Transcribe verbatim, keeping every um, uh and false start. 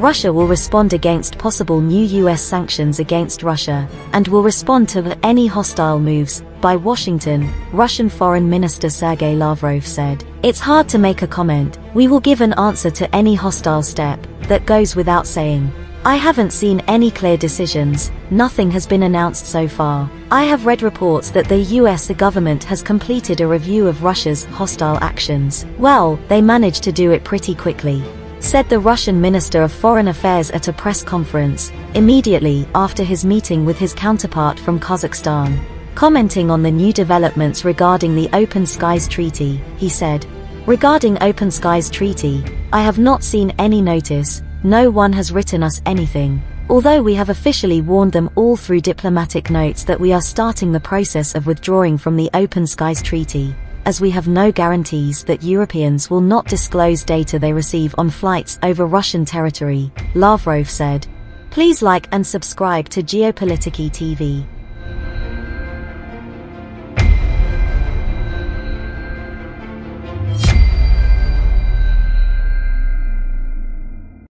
Russia will respond against possible new U S sanctions against Russia, and will respond to any hostile moves by Washington, Russian Foreign Minister Sergei Lavrov said. It's hard to make a comment. We will give an answer to any hostile step. That goes without saying. I haven't seen any clear decisions, nothing has been announced so far. I have read reports that the U S government has completed a review of Russia's hostile actions. Well, they managed to do it pretty quickly, said the Russian Minister of Foreign Affairs at a press conference, immediately after his meeting with his counterpart from Kazakhstan. Commenting on the new developments regarding the Open Skies Treaty, he said, "Regarding Open Skies Treaty, I have not seen any notice. No one has written us anything, although we have officially warned them all through diplomatic notes that we are starting the process of withdrawing from the Open Skies Treaty, as we have no guarantees that Europeans will not disclose data they receive on flights over Russian territory," Lavrov said. Please like and subscribe to Geopolitiki T V.